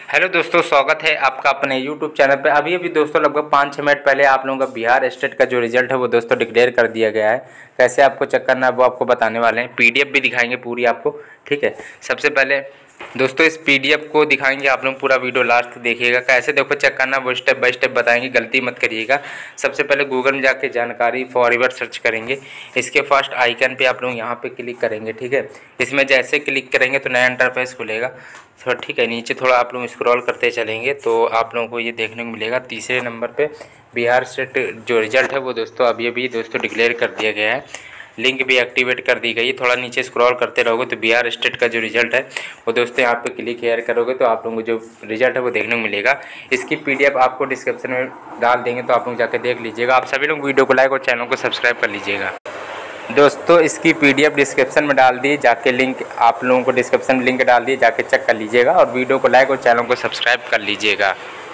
Hello दोस्तों, स्वागत है आपका अपने यूट्यूब चैनल पे। अभी दोस्तों लगभग 5-6 मिनट पहले आप लोगों का बिहार स्टेट का जो रिजल्ट है वो दोस्तों डिक्लेयर कर दिया गया है। कैसे आपको चेक करना है वो आपको बताने वाले हैं। पीडीएफ भी दिखाएंगे पूरी आपको, ठीक है। सबसे पहले दोस्तों इस पीडीएफ को दिखाएंगे, आप लोग पूरा वीडियो लास्ट तक देखिएगा। कैसे देखो चेक करना वो स्टेप बाय स्टेप बताएंगे, गलती मत करिएगा। सबसे पहले गूगल में जाके जानकारी फॉरवर्ड सर्च करेंगे। इसके फर्स्ट आइकन पे आप लोग यहाँ पे क्लिक करेंगे, ठीक है। इसमें जैसे क्लिक करेंगे तो नया इंटरफेस खुलेगा, तो ठीक है। नीचे थोड़ा आप लोग स्क्रॉल करते चलेंगे तो आप लोगों को ये देखने को मिलेगा तीसरे नंबर पे बिहार स्टेट जो रिजल्ट है वो दोस्तों अभी दोस्तों डिक्लेयर कर दिया गया है। लिंक भी एक्टिवेट कर दी गई है। थोड़ा नीचे स्क्रॉल करते रहोगे तो बिहार स्टेट का जो रिजल्ट है वो दोस्तों यहाँ पे क्लिक हेयर करोगे तो आप लोगों को जो रिजल्ट है वो देखने को मिलेगा। इसकी पीडीएफ आपको डिस्क्रिप्शन में डाल देंगे तो आप लोग जाकर देख लीजिएगा। आप सभी लोग वीडियो को लाइक और चैनल को सब्सक्राइब कर लीजिएगा। दोस्तों इसकी पीडीएफ डिस्क्रिप्शन में डाल दी, जाके लिंक आप लोगों को डिस्क्रिप्शन में लिंक डाल दिए, जाके चेक कर लीजिएगा और वीडियो को लाइक और चैनल को सब्सक्राइब कर लीजिएगा।